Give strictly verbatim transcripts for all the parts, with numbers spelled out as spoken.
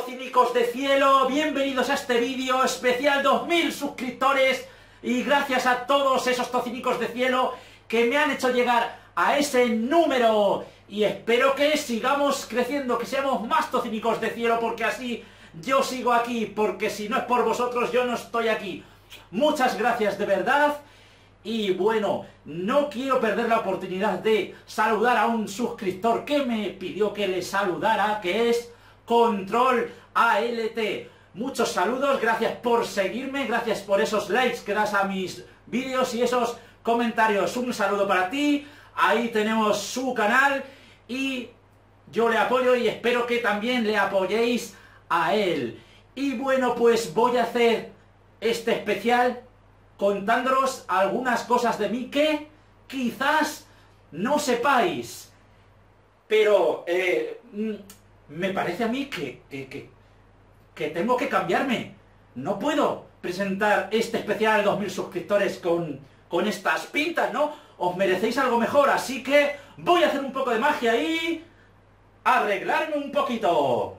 tocínicos de cielo, bienvenidos a este vídeo especial dos mil suscriptores y gracias a todos esos tocínicos de cielo que me han hecho llegar a ese número y espero que sigamos creciendo, que seamos más tocínicos de cielo porque así yo sigo aquí, porque si no es por vosotros yo no estoy aquí. Muchas gracias de verdad. Y bueno, no quiero perder la oportunidad de saludar a un suscriptor que me pidió que le saludara, que es Control A L T. Muchos saludos, gracias por seguirme, gracias por esos likes que das a mis vídeos y esos comentarios. Un saludo para ti, ahí tenemos su canal y yo le apoyo y espero que también le apoyéis a él. Y bueno, pues voy a hacer este especial contándoos algunas cosas de mí que quizás no sepáis. Pero eh, me parece a mí que, que, que, que tengo que cambiarme. No puedo presentar este especial dos mil suscriptores con, con estas pintas, ¿no? Os merecéis algo mejor, así que voy a hacer un poco de magia y arreglarme un poquito.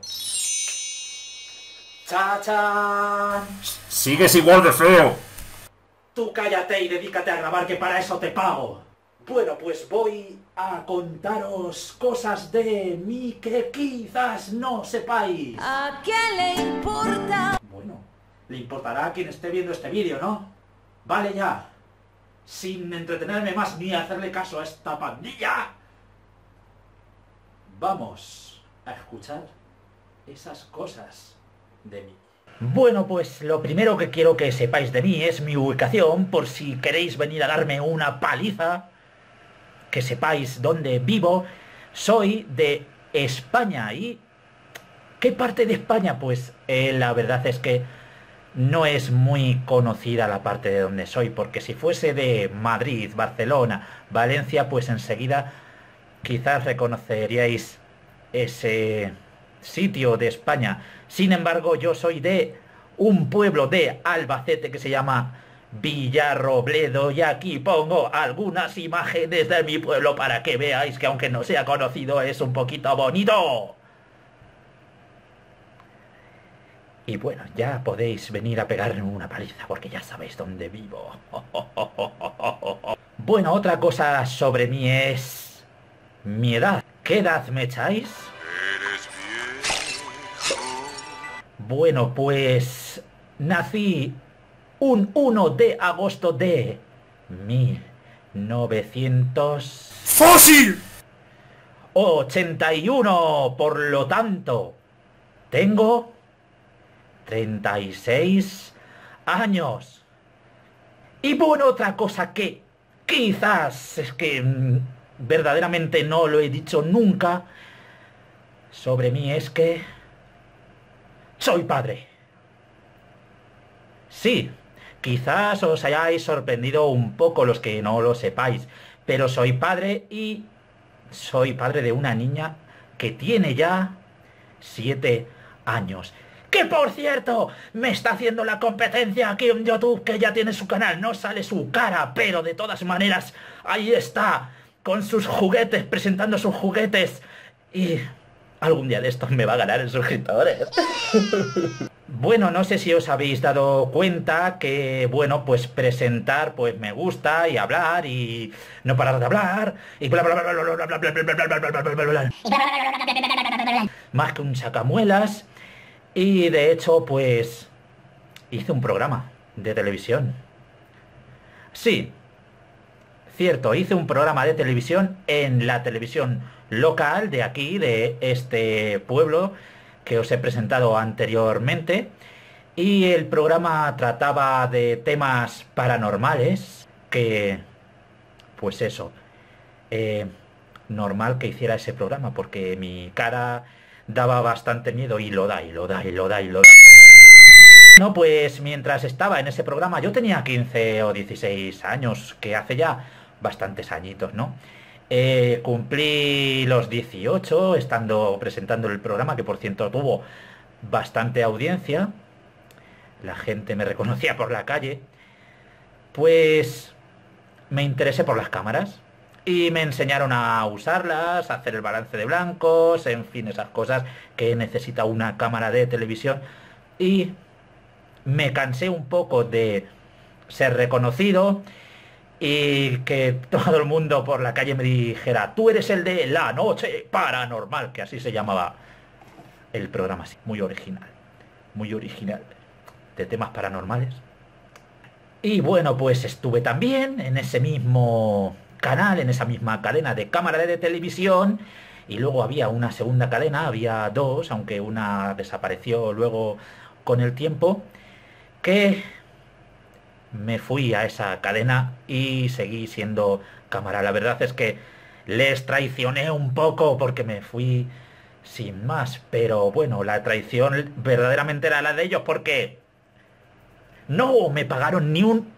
¡Cha-chan! Sigues igual de feo. Tú cállate y dedícate a grabar, que para eso te pago. Bueno, pues voy a contaros cosas de mí que quizás no sepáis. ¿A quién le importa? Bueno, le importará a quien esté viendo este vídeo, ¿no? Vale ya. Sin entretenerme más ni hacerle caso a esta pandilla. Vamos a escuchar esas cosas de mí. Bueno, pues lo primero que quiero que sepáis de mí es mi ubicación, por si queréis venir a darme una paliza, que sepáis dónde vivo. Soy de España. ¿Y qué parte de España? Pues eh, la verdad es que no es muy conocida la parte de donde soy, porque si fuese de Madrid, Barcelona, Valencia, pues enseguida quizás reconoceríais ese sitio de España. Sin embargo, yo soy de un pueblo de Albacete que se llama Villarrobledo y aquí pongo algunas imágenes de mi pueblo para que veáis que aunque no sea conocido es un poquito bonito. Y bueno, ya podéis venir a pegarme una paliza porque ya sabéis dónde vivo. Bueno, otra cosa sobre mí es mi edad. ¿Qué edad me echáis? Bueno, pues nací un uno de agosto de mil novecientos... ¡Fósil! ochenta y uno, por lo tanto, tengo treinta y seis años. Y bueno, otra cosa que quizás es que mmm, verdaderamente no lo he dicho nunca sobre mí es que soy padre. Sí, quizás os hayáis sorprendido un poco los que no lo sepáis, pero soy padre y soy padre de una niña que tiene ya siete años. Que por cierto, me está haciendo la competencia aquí en YouTube, que ya tiene su canal, no sale su cara, pero de todas maneras, ahí está, con sus juguetes, presentando sus juguetes y... algún día de estos me va a ganar en suscriptores. Bueno, no sé si os habéis dado cuenta que, bueno, pues presentar pues me gusta y hablar y no parar de hablar y bla bla bla bla bla bla bla bla bla bla bla bla bla. Más que un sacamuelas. Y de hecho, pues hice un programa de televisión. Sí, cierto, hice un programa de televisión en la televisión local de aquí, de este pueblo que os he presentado anteriormente, y el programa trataba de temas paranormales, que, pues eso, eh, normal que hiciera ese programa, porque mi cara daba bastante miedo, y lo da, y lo da, y lo da, y lo da. No, pues mientras estaba en ese programa, yo tenía quince o dieciséis años, que hace ya bastantes añitos, ¿no? Eh, cumplí los dieciocho estando presentando el programa, que por cierto tuvo bastante audiencia. La gente me reconocía por la calle. Pues me interesé por las cámaras. y me enseñaron a usarlas, a hacer el balance de blancos, en fin, esas cosas que necesita una cámara de televisión. Y me cansé un poco de ser reconocido y que todo el mundo por la calle me dijera: tú eres el de La Noche Paranormal, que así se llamaba el programa, así, muy original, muy original, de temas paranormales. Y bueno, pues estuve también en ese mismo canal, en esa misma cadena de cámara de televisión, y luego había una segunda cadena, había dos, aunque una desapareció luego con el tiempo, que me fui a esa cadena y seguí siendo cámara. La verdad es que les traicioné un poco porque me fui sin más, pero bueno, la traición verdaderamente era la de ellos, porque no me pagaron ni un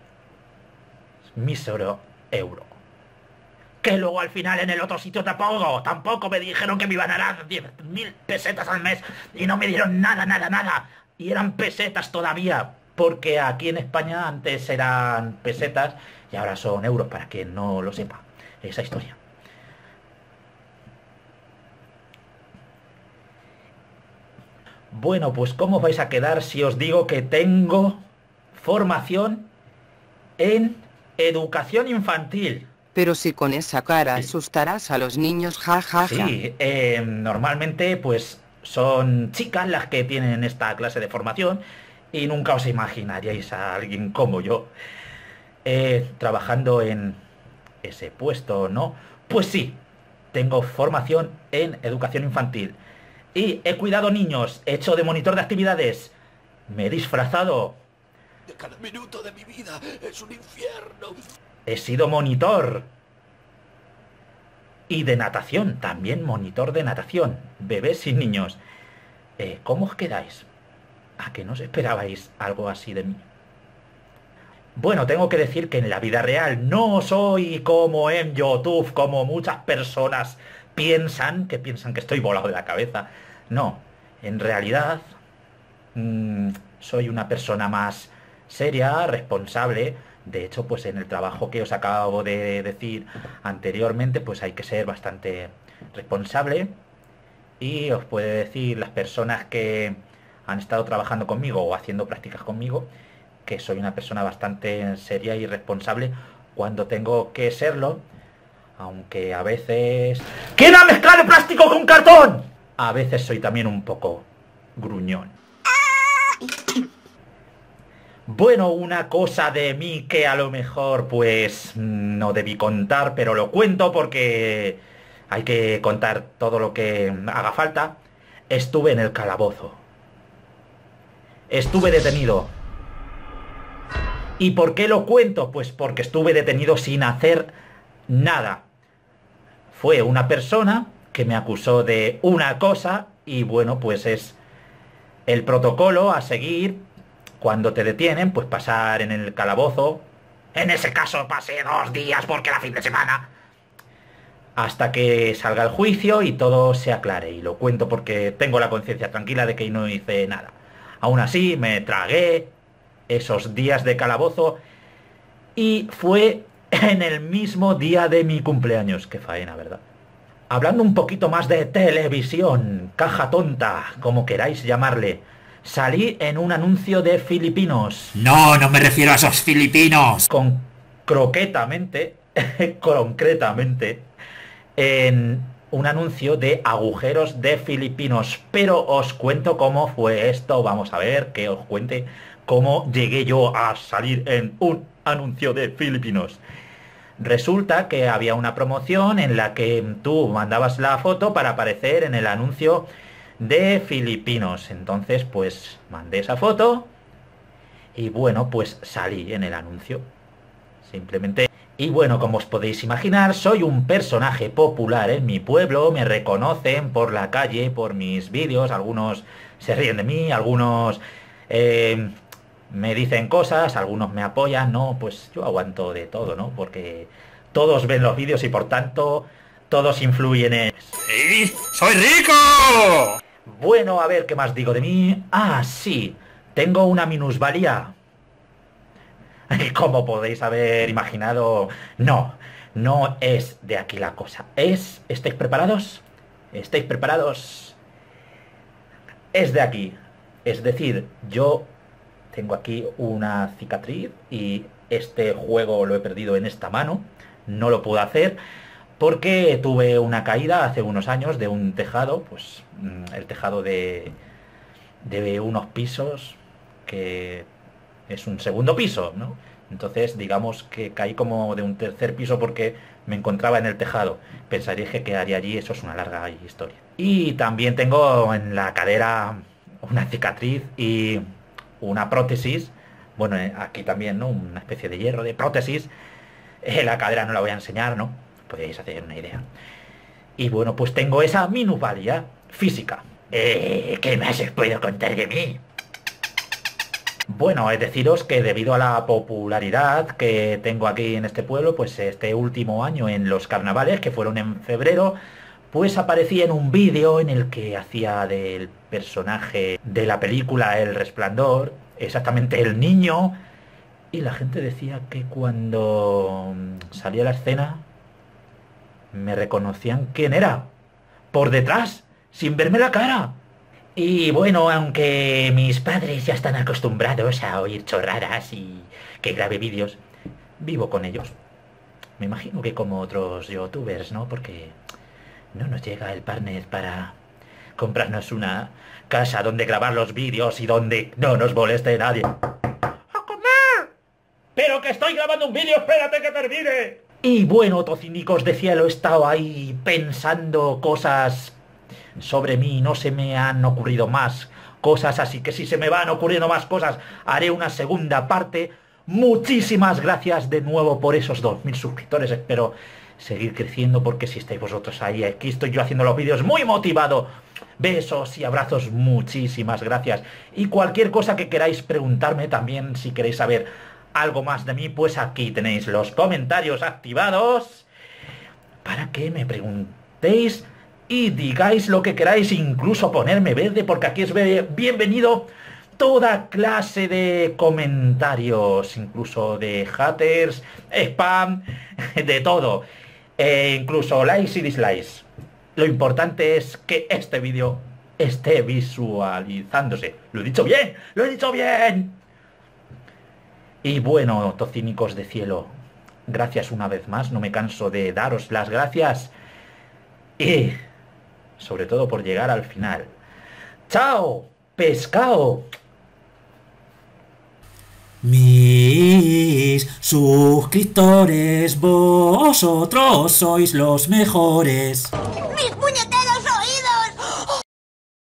mísero euro. Que luego al final en el otro sitio tampoco, tampoco me dijeron que me iban a dar diez mil pesetas al mes y no me dieron nada, nada, nada. Y eran pesetas todavía, porque aquí en España antes eran pesetas y ahora son euros, para quien no lo sepa, esa historia. Bueno, pues ¿cómo os vais a quedar si os digo que tengo formación en educación infantil? Pero si con esa cara asustarás a los niños, ja, ja, ja. Sí, eh, normalmente pues son chicas las que tienen esta clase de formación y nunca os imaginaríais a alguien como yo eh, trabajando en ese puesto, ¿no? Pues sí, tengo formación en educación infantil y he cuidado niños, he hecho de monitor de actividades, me he disfrazado. De cada minuto de mi vida es un infierno. He sido monitor. Y de natación, también monitor de natación. Bebés y niños. Eh, ¿Cómo os quedáis? ¿A que no os esperabais algo así de mí? Bueno, tengo que decir que en la vida real no soy como en YouTube, como muchas personas piensan, que piensan que estoy volado de la cabeza. No, en realidad mmm, soy una persona más seria, responsable. De hecho, pues en el trabajo que os acabo de decir anteriormente, pues hay que ser bastante responsable. Y os puede decir las personas que han estado trabajando conmigo o haciendo prácticas conmigo, que soy una persona bastante seria y responsable cuando tengo que serlo, aunque a veces... ¿Quién ha mezclado plástico con cartón? A veces soy también un poco gruñón. Bueno, una cosa de mí que a lo mejor pues no debí contar, pero lo cuento porque hay que contar todo lo que haga falta. Estuve en el calabozo. Estuve detenido. ¿Y por qué lo cuento? Pues porque estuve detenido sin hacer nada. Fue una persona que me acusó de una cosa y bueno, pues es el protocolo a seguir. Cuando te detienen, pues pasar en el calabozo. En ese caso pasé dos días porque era fin de semana. Hasta que salga el juicio y todo se aclare. Y lo cuento porque tengo la conciencia tranquila de que no hice nada. Aún así, me tragué esos días de calabozo. Y fue en el mismo día de mi cumpleaños. Qué faena, ¿verdad? Hablando un poquito más de televisión, caja tonta, como queráis llamarle. Salí en un anuncio de Filipinos. No, no me refiero a esos filipinos. Concretamente, concretamente, en un anuncio de agujeros de Filipinos. Pero os cuento cómo fue esto. Vamos a ver, que os cuente cómo llegué yo a salir en un anuncio de Filipinos. Resulta que había una promoción en la que tú mandabas la foto para aparecer en el anuncio de Filipinos. Entonces pues mandé esa foto y bueno, pues salí en el anuncio simplemente. Y bueno, como os podéis imaginar, soy un personaje popular en mi pueblo. Me reconocen por la calle, por mis vídeos. Algunos se ríen de mí, algunos eh, me dicen cosas, algunos me apoyan. No, pues yo aguanto de todo, ¿no? Porque todos ven los vídeos y por tanto todos influyen en... ¡Sí! ¡Soy rico! Bueno, a ver, ¿qué más digo de mí? Ah, sí, tengo una minusvalía. Como podéis haber imaginado, no, No es de aquí la cosa. Es... ¿Estáis preparados? ¿Estáis preparados? Es de aquí. Es decir, yo tengo aquí una cicatriz y este juego lo he perdido en esta mano. No lo puedo hacer porque tuve una caída hace unos años de un tejado, pues el tejado de, de unos pisos, que es un segundo piso, ¿no? Entonces, digamos que caí como de un tercer piso porque me encontraba en el tejado. Pensaría que quedaría allí, eso es una larga historia. Y también tengo en la cadera una cicatriz y una prótesis. Bueno, aquí también, ¿no? Una especie de hierro de prótesis. Eh, la cadera no la voy a enseñar, ¿no? Podéis hacer una idea. Y bueno, pues tengo esa minusvalía física. Eh, ¿Qué más os puedo contar de mí? Bueno, es deciros que debido a la popularidad que tengo aquí en este pueblo, pues este último año en los carnavales, que fueron en febrero, pues aparecí en un vídeo en el que hacía del personaje de la película El Resplandor, exactamente el niño, y la gente decía que cuando salía a la escena me reconocían quién era, por detrás, sin verme la cara. Y bueno, aunque mis padres ya están acostumbrados a oír chorradas y que grabe vídeos, vivo con ellos. Me imagino que como otros youtubers, ¿no? Porque no nos llega el partner para comprarnos una casa donde grabar los vídeos y donde no nos moleste nadie. ¡A comer! ¡Pero que estoy grabando un vídeo! ¡Espérate que termine! Y bueno, tocinicos de cielo, he estado ahí pensando cosas sobre mí, no se me han ocurrido más cosas, así que si se me van ocurriendo más cosas, haré una segunda parte. Muchísimas gracias de nuevo por esos dos mil suscriptores, espero seguir creciendo porque si estáis vosotros ahí, aquí estoy yo haciendo los vídeos muy motivado. Besos y abrazos, muchísimas gracias. Y cualquier cosa que queráis preguntarme también, si queréis saber algo más de mí, pues aquí tenéis los comentarios activados para que me preguntéis y digáis lo que queráis, incluso ponerme verde, porque aquí es bienvenido toda clase de comentarios, incluso de haters, spam, de todo, e incluso likes y dislikes. Lo importante es que este vídeo esté visualizándose. ¿Lo he dicho bien? ¡Lo he dicho bien! Y bueno, tocínicos de cielo, gracias una vez más, no me canso de daros las gracias. Y sobre todo por llegar al final. ¡Chao! ¡Pescao! Mis suscriptores, vosotros sois los mejores.